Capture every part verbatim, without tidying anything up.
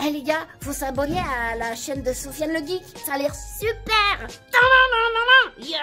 Eh les gars, faut s'abonner à la chaîne de Sofiane le Geek, ça a l'air super. Yeah.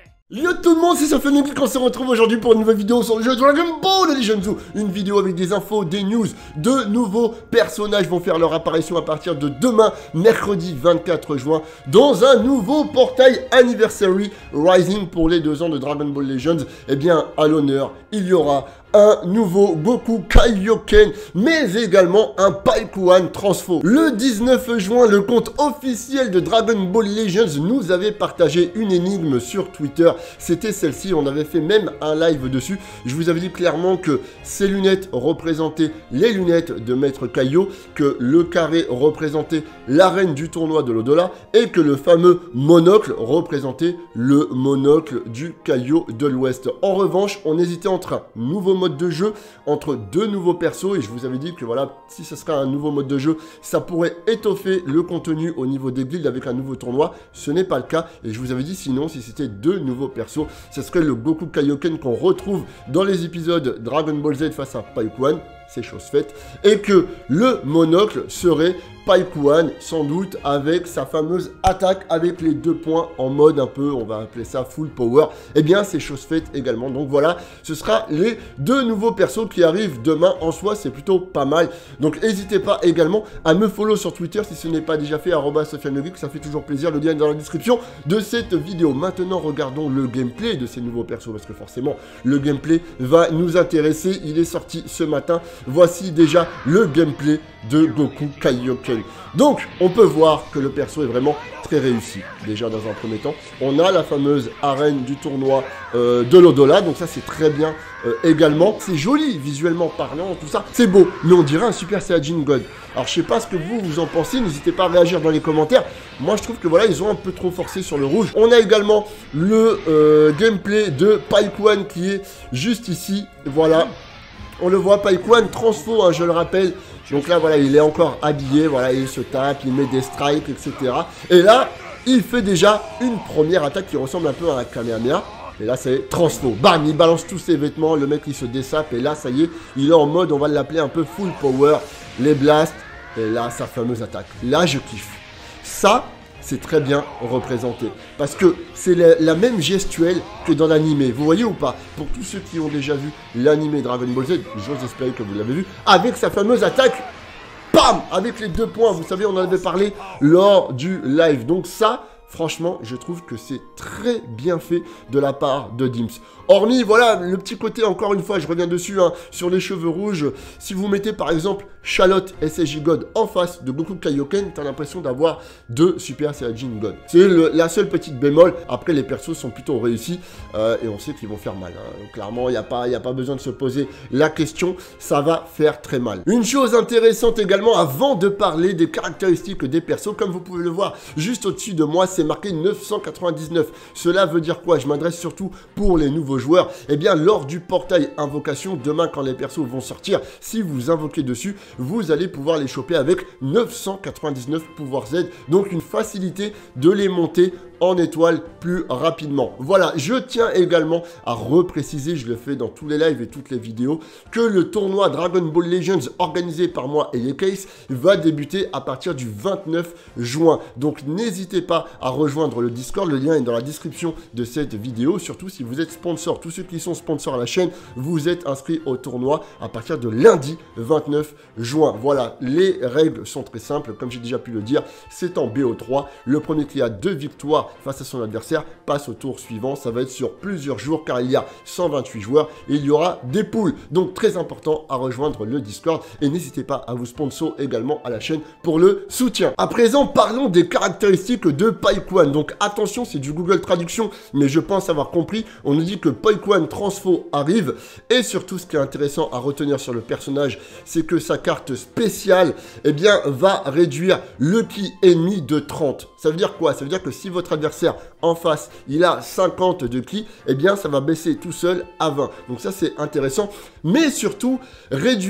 Yo tout le monde, c'est Sofiane le Geek, on se retrouve aujourd'hui pour une nouvelle vidéo sur le jeu Dragon Ball Legends. Une vidéo avec des infos, des news, de nouveaux personnages vont faire leur apparition à partir de demain, mercredi vingt-quatre juin, dans un nouveau portail Anniversary Rising pour les deux ans de Dragon Ball Legends. Eh bien, à l'honneur, il y aura un nouveau Goku Kaioken, mais également un Paikuan Transfo. Le dix-neuf juin, le compte officiel de Dragon Ball Legends nous avait partagé une énigme sur Twitter. C'était celle-ci, on avait fait même un live dessus. Je vous avais dit clairement que ces lunettes représentaient les lunettes de Maître Kaio, que le carré représentait l'arène du tournoi de l'au-delà, et que le fameux monocle représentait le monocle du Kaio de l'Ouest. En revanche, on hésitait entre un nouveau mode de jeu, entre deux nouveaux persos, et je vous avais dit que voilà, si ce serait un nouveau mode de jeu, ça pourrait étoffer le contenu au niveau des guildes avec un nouveau tournoi. Ce n'est pas le cas, et je vous avais dit sinon, si c'était deux nouveaux persos, ce serait le Goku Kaioken qu'on retrouve dans les épisodes Dragon Ball Z face à Paikuan, c'est chose faite, et que le monocle serait Paikuan, sans doute avec sa fameuse attaque avec les deux points en mode un peu, on va appeler ça full power. Eh bien, c'est chose faite également. Donc voilà, ce sera les deux nouveaux persos qui arrivent demain. En soi, c'est plutôt pas mal. Donc n'hésitez pas également à me follow sur Twitter si ce n'est pas déjà fait, arobase Sofiane le Geek, ça fait toujours plaisir. Le lien est dans la description de cette vidéo. Maintenant, regardons le gameplay de ces nouveaux persos, parce que forcément, le gameplay va nous intéresser. Il est sorti ce matin. Voici déjà le gameplay de Goku Kaioken. Donc, on peut voir que le perso est vraiment très réussi. Déjà, dans un premier temps, on a la fameuse arène du tournoi euh, de l'au-delà. Donc ça, c'est très bien euh, également. C'est joli, visuellement parlant, tout ça. C'est beau, mais on dirait un Super Saiyajin God. Alors, je sais pas ce que vous, vous en pensez. N'hésitez pas à réagir dans les commentaires. Moi, je trouve que voilà, ils ont un peu trop forcé sur le rouge. On a également le euh, gameplay de Paikuan qui est juste ici. Voilà. On le voit, Paikuan Transfo, hein, je le rappelle. Donc là, voilà, il est encore habillé, voilà, il se tape, il met des strikes, et cetera. Et là, il fait déjà une première attaque qui ressemble un peu à un Kamehameha. Et là, c'est Transfo. Bam, il balance tous ses vêtements, le mec, il se dessape. Et là, ça y est, il est en mode, on va l'appeler un peu full power. Les blasts. Et là, sa fameuse attaque. Là, je kiffe. Ça, c'est très bien représenté. Parce que c'est la, la même gestuelle que dans l'animé. Vous voyez ou pas? Pour tous ceux qui ont déjà vu l'animé Dragon Ball Z, j'ose espérer que vous l'avez vu, avec sa fameuse attaque, bam, avec les deux points. Vous savez, on en avait parlé lors du live. Donc ça, franchement, je trouve que c'est très bien fait de la part de Dims. Hormis, voilà, le petit côté, encore une fois, je reviens dessus, hein, sur les cheveux rouges. Si vous mettez, par exemple, Charlotte S S J God en face de Goku Kaioken, t'as l'impression d'avoir deux Super Saiyajin God. C'est la seule petite bémol. Après, les persos sont plutôt réussis, euh, et on sait qu'ils vont faire mal. Hein. Donc, clairement, il n'y a pas, y a pas besoin de se poser la question. Ça va faire très mal. Une chose intéressante également, avant de parler des caractéristiques des persos, comme vous pouvez le voir, juste au-dessus de moi, c'est marqué neuf cent quatre-vingt-dix-neuf. Cela veut dire quoi? Je m'adresse surtout pour les nouveaux joueurs. Eh bien, lors du portail invocation, demain quand les persos vont sortir, si vous invoquez dessus, vous allez pouvoir les choper avec neuf cent quatre-vingt-dix-neuf pouvoirs Z. Donc une facilité de les monter en étoile plus rapidement. Voilà, je tiens également à repréciser, je le fais dans tous les lives et toutes les vidéos, que le tournoi Dragon Ball Legends organisé par moi et les Case va débuter à partir du vingt-neuf juin. Donc n'hésitez pas à rejoindre le Discord, le lien est dans la description de cette vidéo. Surtout si vous êtes sponsor, tous ceux qui sont sponsors à la chaîne, vous êtes inscrits au tournoi à partir de lundi vingt-neuf juin. Voilà, les règles sont très simples, comme j'ai déjà pu le dire, c'est en B O trois. Le premier qui a deux victoires face à son adversaire passe au tour suivant. Ça va être sur plusieurs jours car il y a cent vingt-huit joueurs et il y aura des poules. Donc très important à rejoindre le Discord et n'hésitez pas à vous sponsor également à la chaîne pour le soutien. À présent, parlons des caractéristiques de Paikuan. Donc attention, c'est du Google Traduction, mais je pense avoir compris. On nous dit que Paikuan Transfo arrive et surtout ce qui est intéressant à retenir sur le personnage, c'est que sa carte spéciale, eh bien, va réduire le ki ennemi de trente. Ça veut dire quoi? Ça veut dire que si votre adversaire en face, il a cinquante de ki, eh bien, ça va baisser tout seul à vingt. Donc ça, c'est intéressant. Mais surtout, réduit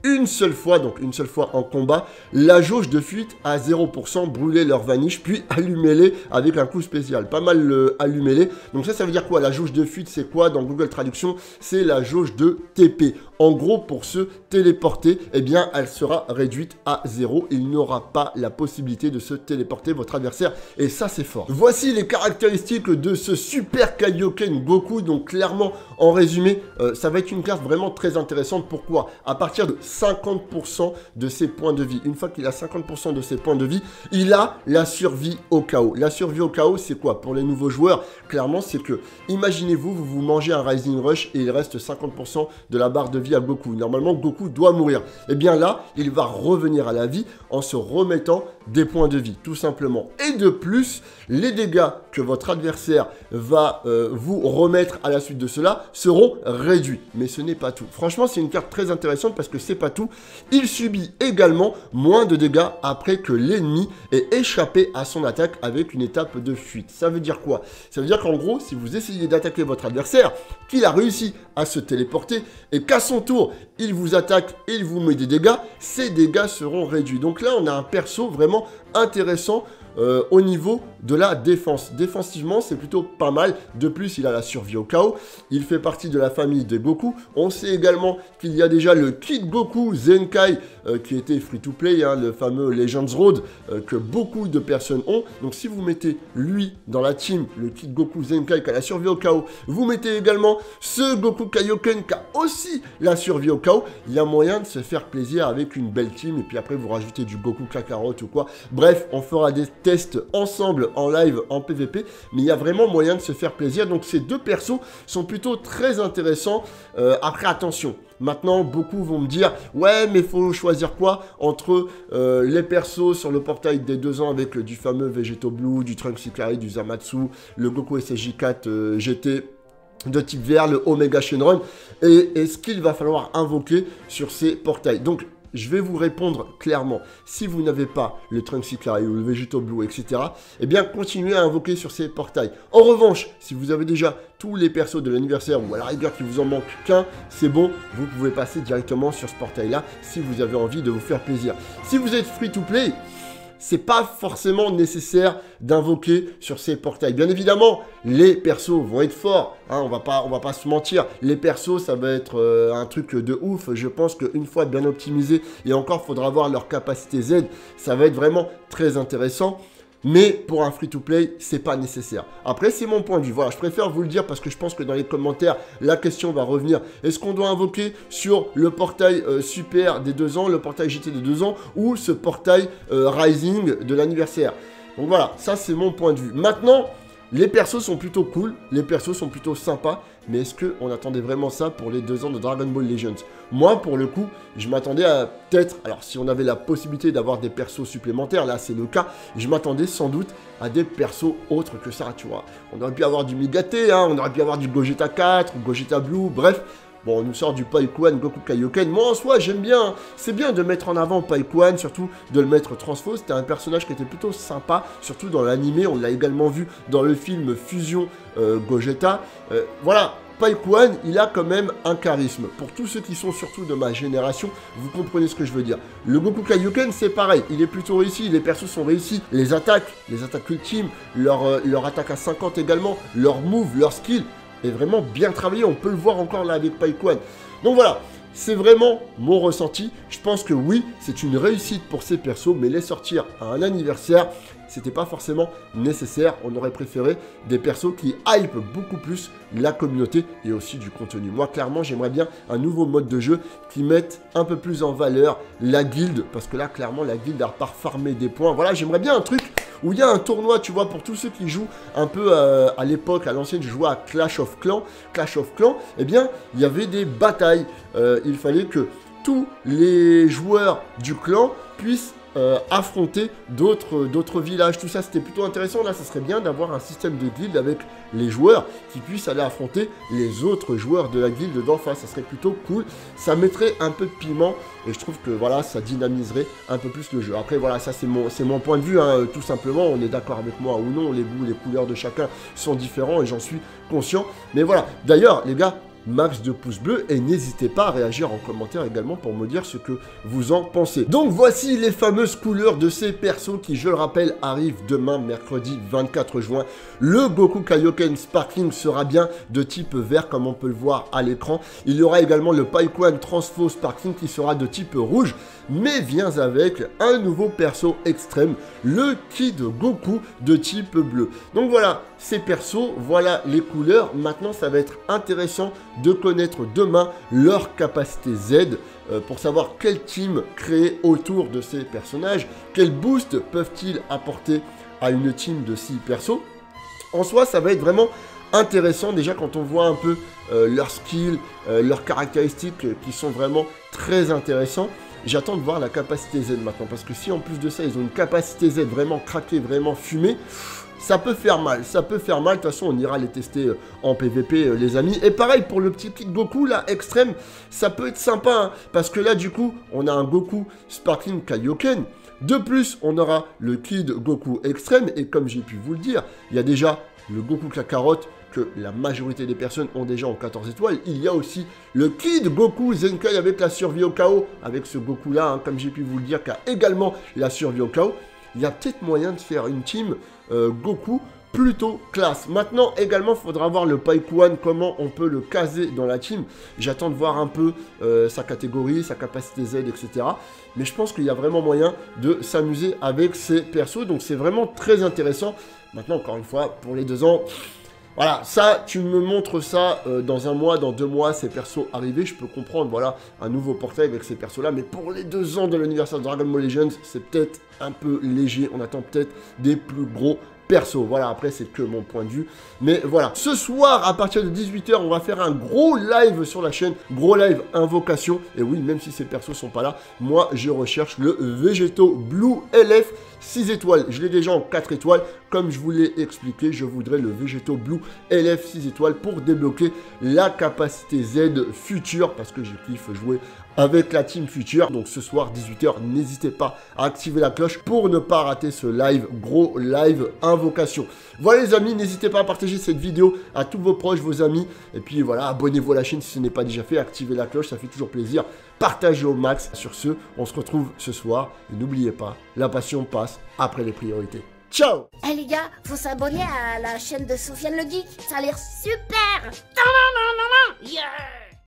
une seule fois, donc une seule fois en combat, la jauge de fuite à zéro pour cent, brûlez leur vaniche, puis allumez-les avec un coup spécial. Pas mal euh, allumez-les. Donc ça, ça veut dire quoi? La jauge de fuite, c'est quoi? Dans Google Traduction, c'est la jauge de T P. En gros, pour se téléporter, eh bien, elle sera réduite à zéro. Il n'aura pas la possibilité de se téléporter, votre adversaire, et ça, c'est fort. Voici les caractéristiques de ce Super Kaioken Goku. Donc clairement, en résumé, euh, ça va être une carte vraiment très intéressante. Pourquoi? À partir de cinquante pour cent de ses points de vie. Une fois qu'il a cinquante pour cent de ses points de vie, il a la survie au chaos. La survie au chaos, c'est quoi? Pour les nouveaux joueurs, clairement, c'est que, imaginez-vous, vous vous mangez un Rising Rush et il reste cinquante pour cent de la barre de vie à Goku. Normalement, Goku doit mourir. Et bien là, il va revenir à la vie en se remettant des points de vie, tout simplement. Et de plus, les dégâts que votre adversaire va euh, vous remettre à la suite de cela seront réduits. Mais ce n'est pas tout. Franchement, c'est une carte très intéressante parce que c'est pas tout. Il subit également moins de dégâts après que l'ennemi ait échappé à son attaque avec une étape de fuite. Ça veut dire quoi? Ça veut dire qu'en gros, si vous essayez d'attaquer votre adversaire, qu'il a réussi à se téléporter et qu'à son tour, il vous attaque et il vous met des dégâts, ces dégâts seront réduits. Donc là, on a un perso vraiment intéressant Euh, au niveau de la défense. Défensivement, c'est plutôt pas mal. De plus, il a la survie au chaos. Il fait partie de la famille des Goku. On sait également qu'il y a déjà le Kid Goku Zenkai euh, qui était free-to-play, hein, le fameux Legends Road euh, que beaucoup de personnes ont. Donc si vous mettez lui dans la team, le Kid Goku Zenkai qui a la survie au chaos, vous mettez également ce Goku Kaioken qui a aussi la survie au chaos, il y a moyen de se faire plaisir avec une belle team. Et puis après, vous rajoutez du Goku Kakarot ou quoi. Bref, on fera des tests ensemble en live en P V P, mais il y a vraiment moyen de se faire plaisir. Donc ces deux persos sont plutôt très intéressants. Euh, après, attention, maintenant beaucoup vont me dire ouais, mais faut choisir quoi entre euh, les persos sur le portail des deux ans avec euh, du fameux Vegeto Blue, du Trunks Ikari, du Zamatsu, le Goku S S J quatre euh, G T de type vert, le Omega Shenron, et est-ce qu'il va falloir invoquer sur ces portails? Donc je vais vous répondre clairement. Si vous n'avez pas le Trunks Ikari ou le Vegeto Blue, et cetera, eh bien, continuez à invoquer sur ces portails. En revanche, si vous avez déjà tous les persos de l'anniversaire ou à la rigueur qu'il vous en manque qu'un, c'est bon, vous pouvez passer directement sur ce portail-là si vous avez envie de vous faire plaisir. Si vous êtes free-to-play, c'est pas forcément nécessaire d'invoquer sur ces portails. Bien évidemment, les persos vont être forts, hein, on va pas, on va pas se mentir. Les persos, ça va être euh, un truc de ouf. Je pense qu'une fois bien optimisé, et encore, faudra voir leur capacité Z, ça va être vraiment très intéressant. Mais pour un free-to-play, c'est pas nécessaire. Après, c'est mon point de vue. Voilà, je préfère vous le dire parce que je pense que dans les commentaires, la question va revenir. Est-ce qu'on doit invoquer sur le portail euh, Super des deux ans, le portail G T des deux ans, ou ce portail euh, Rising de l'anniversaire? Donc voilà, ça c'est mon point de vue. Maintenant, les persos sont plutôt cool, les persos sont plutôt sympas, mais est-ce qu'on attendait vraiment ça pour les deux ans de Dragon Ball Legends? Moi, pour le coup, je m'attendais à peut-être, alors si on avait la possibilité d'avoir des persos supplémentaires, là c'est le cas, je m'attendais sans doute à des persos autres que ça, tu vois. On aurait pu avoir du Migate, hein, on aurait pu avoir du Gogeta quatre, ou Gogeta Blue, bref. Bon, on nous sort du Paikuan Goku Kaioken. Moi, en soi, j'aime bien. Hein. C'est bien de mettre en avant Paikuan, surtout de le mettre transfo. C'était un personnage qui était plutôt sympa, surtout dans l'animé. On l'a également vu dans le film Fusion euh, Gogeta. Euh, voilà. Paikuan, il a quand même un charisme. Pour tous ceux qui sont surtout de ma génération, vous comprenez ce que je veux dire. Le Goku Kaioken, c'est pareil. Il est plutôt réussi. Les persos sont réussis. Les attaques, les attaques ultimes, leur, euh, leur attaque à cinquante également, leur move, leur skill est vraiment bien travaillé, on peut le voir encore là avec Paikuan. Donc voilà, c'est vraiment mon ressenti. Je pense que oui, c'est une réussite pour ces persos, mais les sortir à un anniversaire, c'était pas forcément nécessaire. On aurait préféré des persos qui hype beaucoup plus la communauté et aussi du contenu. Moi, clairement, j'aimerais bien un nouveau mode de jeu qui mette un peu plus en valeur la guilde, parce que là, clairement, la guilde a repart farmer des points. Voilà, j'aimerais bien un truc où il y a un tournoi, tu vois, pour tous ceux qui jouent un peu euh, à l'époque, à l'ancienne, je jouais à Clash of Clans. Clash of Clans, eh bien, il y avait des batailles. Euh, il fallait que tous les joueurs du clan puissent Euh, affronter d'autres d'autres villages, tout ça c'était plutôt intéressant. Là ça serait bien d'avoir un système de guilde avec les joueurs qui puissent aller affronter les autres joueurs de la guilde d'en face, ça serait plutôt cool, ça mettrait un peu de piment et je trouve que voilà ça dynamiserait un peu plus le jeu. Après voilà, ça c'est mon, c'est mon point de vue hein, tout simplement, on est d'accord avec moi ou non, les goûts, les couleurs de chacun sont différents et j'en suis conscient, mais voilà. D'ailleurs les gars, max de pouces bleus et n'hésitez pas à réagir en commentaire également pour me dire ce que vous en pensez. Donc voici les fameuses couleurs de ces persos qui, je le rappelle, arrivent demain, mercredi vingt-quatre juin. Le Goku Kaioken Sparkling sera bien de type vert comme on peut le voir à l'écran. Il y aura également le Paikuan Transfo Sparkling qui sera de type rouge, mais vient avec un nouveau perso extrême, le Kid Goku de type bleu. Donc voilà, ces persos, voilà les couleurs. Maintenant, ça va être intéressant de connaître demain leur capacité Z euh, pour savoir quel team créer autour de ces personnages, quel boost peuvent-ils apporter à une team de six persos. En soi, ça va être vraiment intéressant déjà quand on voit un peu euh, leurs skills, euh, leurs caractéristiques euh, qui sont vraiment très intéressants. J'attends de voir la capacité Z maintenant, parce que si en plus de ça, ils ont une capacité Z vraiment craquée, vraiment fumée, ça peut faire mal, ça peut faire mal. De toute façon, on ira les tester euh, en P V P, euh, les amis. Et pareil, pour le petit Kid Goku, là, extrême, ça peut être sympa, hein, parce que là, du coup, on a un Goku Sparkling Kaioken. De plus, on aura le Kid Goku extrême, et comme j'ai pu vous le dire, il y a déjà le Goku Kakarot, que la majorité des personnes ont déjà en quatorze étoiles. Il y a aussi le Kid Goku Zenkai avec la survie au chaos, avec ce Goku là, hein, comme j'ai pu vous le dire, qui a également la survie au chaos. Il y a peut-être moyen de faire une team euh, Goku plutôt classe. Maintenant également, il faudra voir le Paikuan, comment on peut le caser dans la team. J'attends de voir un peu euh, sa catégorie, sa capacité Z, et cetera. Mais je pense qu'il y a vraiment moyen de s'amuser avec ces persos, donc c'est vraiment très intéressant. Maintenant, encore une fois, pour les deux ans... Voilà, ça, tu me montres ça euh, dans un mois, dans deux mois, ces persos arrivés, je peux comprendre, voilà, un nouveau portail avec ces persos-là, mais pour les deux ans de l'anniversaire de Dragon Ball Legends, c'est peut-être un peu léger, on attend peut-être des plus gros perso. Voilà, après, c'est que mon point de vue. Mais voilà, ce soir, à partir de dix-huit heures, on va faire un gros live sur la chaîne. Gros live invocation. Et oui, même si ces persos sont pas là, moi, je recherche le Végéto Blue L F six étoiles. Je l'ai déjà en quatre étoiles. Comme je vous l'ai expliqué, je voudrais le Végéto Blue L F six étoiles pour débloquer la capacité Z future. Parce que je kiffe jouer avec la team future. Donc ce soir, dix-huit heures, n'hésitez pas à activer la cloche pour ne pas rater ce live, gros live invocation. Voilà les amis, n'hésitez pas à partager cette vidéo à tous vos proches, vos amis. Et puis voilà, abonnez-vous à la chaîne si ce n'est pas déjà fait, activez la cloche, ça fait toujours plaisir. Partagez au max. Sur ce, on se retrouve ce soir. Et n'oubliez pas, la passion passe après les priorités. Ciao! Eh hey les gars, faut s'abonner à la chaîne de Sofiane le Geek, ça a l'air super! Yeah!